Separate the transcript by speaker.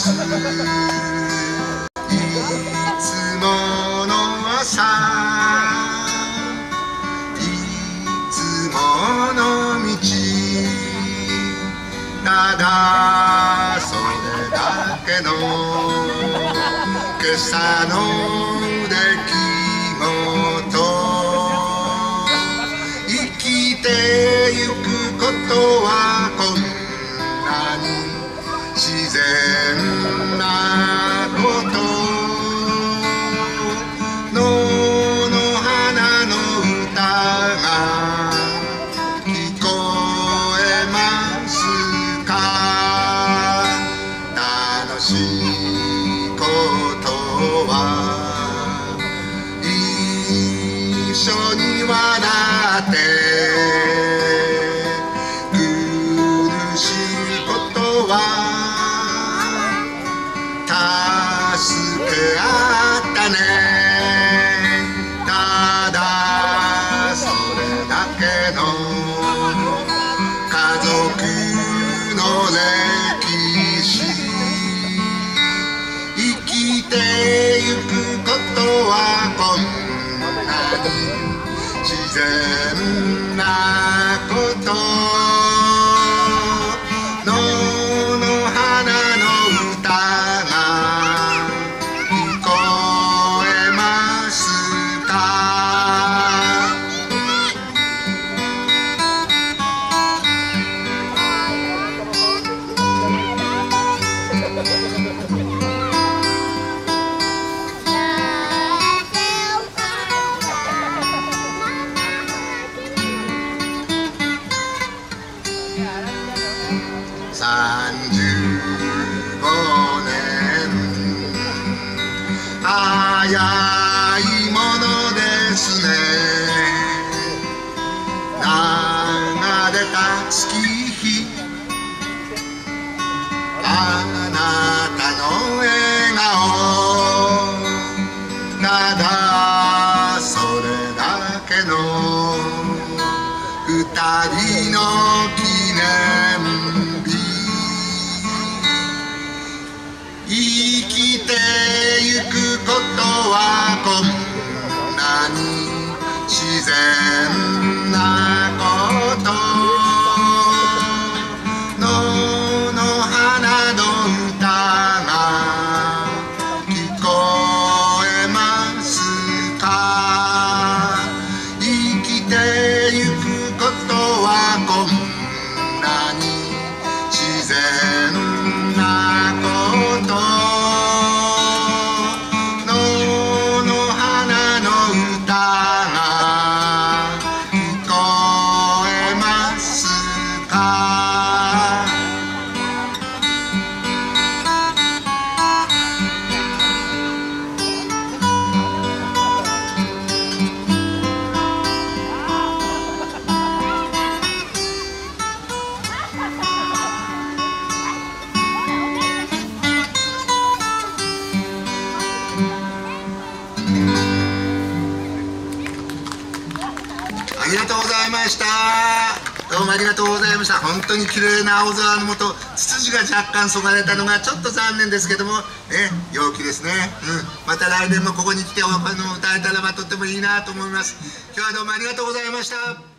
Speaker 1: いつもの朝、いつもの道、ただそれだけの今朝の出来事。生きてゆくことはこんなに自然なこと。野の花の歌が聞こえますか。楽しいことは一緒に笑って苦しいことは助け合ったね。ただそれだけの家族の歴史。生きてゆくことはこんなに自然なこと。野の花の歌が聞こえますか。35年早いものですね。流れた月日、あなたの笑顔、ただそれだけの二人の記念日。生きてゆくことはこんなに自然なこと。野の花の歌が聞こえますか。生きてゆくことはこんなに自然なこと。野の花の歌が聞こえますか。ありがとうございました。どうもありがとうございました。本当に綺麗な青空の下、ツツジが若干そがれたのがちょっと残念ですけども、陽気ですね。また来年もここに来て歌えたらばとってもいいなと思います。今日はどうもありがとうございました。